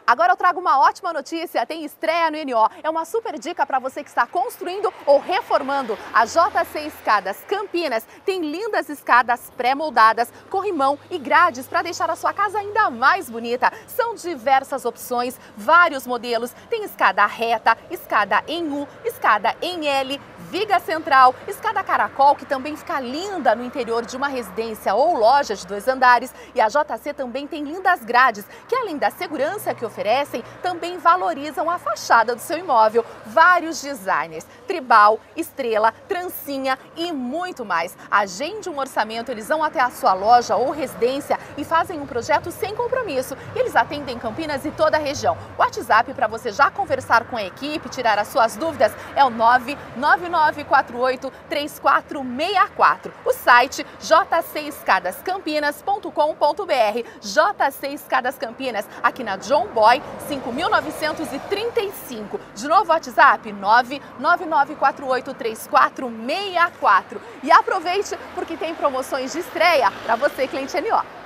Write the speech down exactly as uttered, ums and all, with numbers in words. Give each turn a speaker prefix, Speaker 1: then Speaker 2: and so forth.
Speaker 1: Agora eu trago uma ótima notícia, tem estreia no N O. É uma super dica para você que está construindo ou reformando. A J C Escadas Campinas tem lindas escadas pré-moldadas, corrimão e grades para deixar a sua casa ainda mais bonita. São diversas opções, vários modelos. Tem escada reta, escada em U, escada em L, viga central, escada caracol, que também fica linda no interior de uma residência ou loja de dois andares. E a J C também tem lindas grades, que além da segurança que oferecem, também valorizam a fachada do seu imóvel. Vários designers, tribal, estrela, trancinha e muito mais. Agende um orçamento, eles vão até a sua loja ou residência e fazem um projeto sem compromisso. E eles atendem Campinas e toda a região. O WhatsApp para você já conversar com a equipe, tirar as suas dúvidas, é o nove nove nove quatro oito três quatro seis quatro. O site j c escadas campinas ponto com ponto br. J C Escadas Campinas, aqui na John Boy, cinco mil novecentos e trinta e cinco. De novo, WhatsApp nove nove nove quatro oito três quatro seis quatro. E aproveite porque tem promoções de estreia para você, cliente N O.